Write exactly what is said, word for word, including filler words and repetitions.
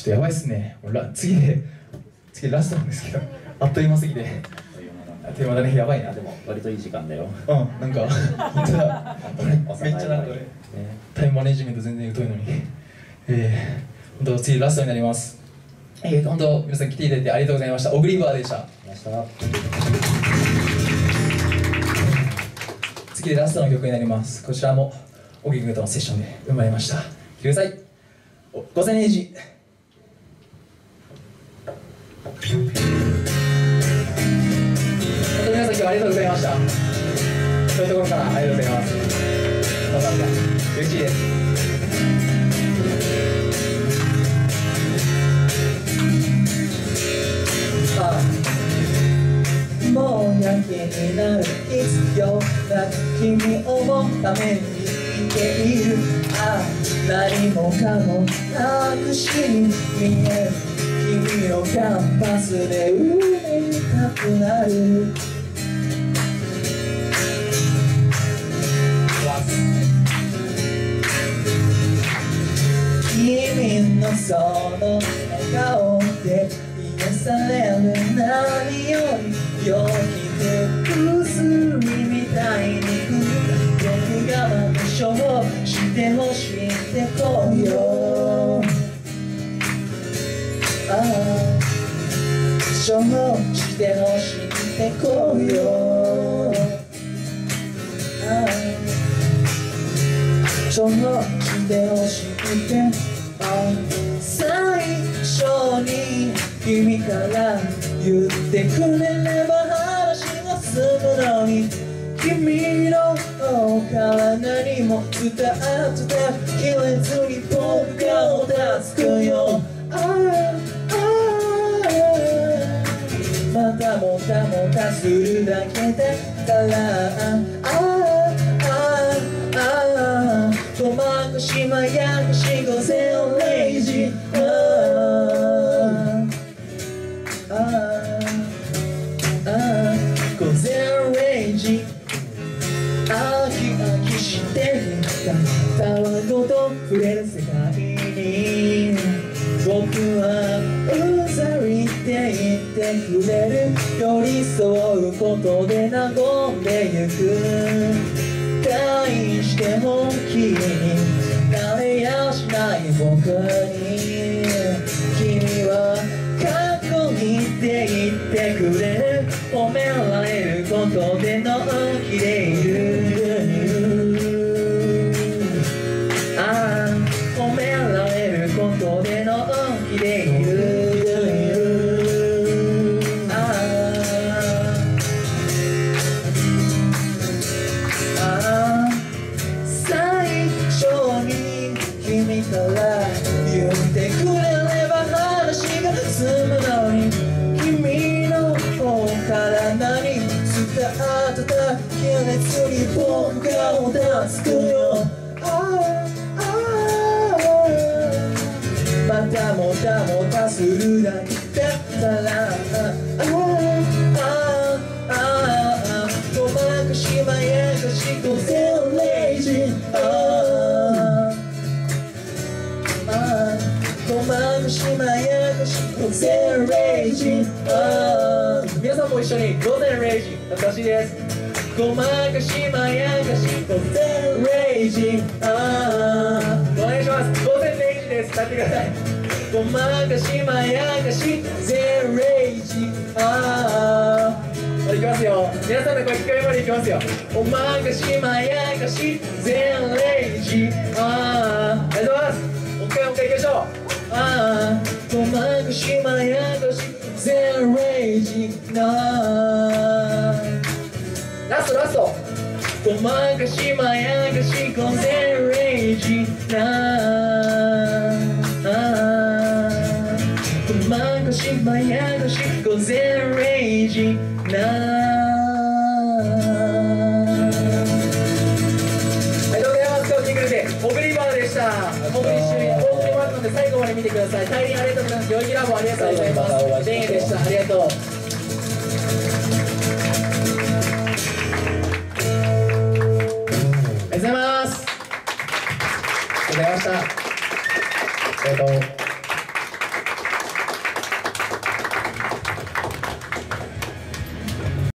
とやばいっすね。ラ次で次ラストなんですけど、あっという間すぎて。あっという間だね。やばいな。 でも割といい時間だよ。 うん、なんか本当だ。めっちゃなんかね、タイムマネジメント全然疎いのに。えー、本当次ラストになります。えー、本当皆さん来ていただいてありがとうございました。オグリバーでした。次でラストの曲になります。こちらもオギ君とのセッションで生まれました。救済ごせんエイジ。皆さん今日はありがとうございました。そういうところからありがとうございます。またまた嬉しいです。もうやけになる必要な君を思うために生きている。ああ何もかもなくしに見える。君のキャンパスで埋めたくなる。君のその笑顔で癒される。何より病気で薬みたいに僕がまた処方してほしいってこうよ。ああ処方してほしいってこうよ。ああ処方してほしくて、あ最初に君から言ってくれれば話が済むのに、君の方から何も伝わって切れずに僕がもたつくよ。ああまたもたもたするだけだからごまかしまやかし午前れいじ。午前れいじ飽き飽きしていたたわごと触れる世界に、僕はうざりって言ってくれる。寄り添うことで和んでゆく。大して本気になれやしない僕に、君はかっこいいって言ってくれる。褒められることでのんきでいる。ああ褒められることでのんきでいる。君から言ってくれれば話が済むのに、君の方から何伝わってた気熱に僕がもたつくよ。ああまたもたもたするだけだからごまかしまやかし午前れいじ。ごまかしまやかし午前れいじ。皆さんも一緒に午前れいじ懐かしいです。ごまかしまやかし午前れいじ。お願いします。午前れいじです。歌ってください。ごまかしまやかし午前れいじ。いきますよ。皆さんの声聞こえるまでいきますよ。ごまかしまやかし午前れいじ。ありがとうございます。もう一回もう一回いきましょう。ああごまかしまやかし午前れいじな。ラストラスト。ごまかしまやかし午前れいじな。ごまかしまやかし午前れいじな。はい、どうもやますか。来てくれてオグリバーでした。僕一緒に最後まで見てください。大変ありがとうございます。よいぎラボありがとうございます。デンエでした。ありがとう。ありがとうございます。ありがとうございました。ありがとう。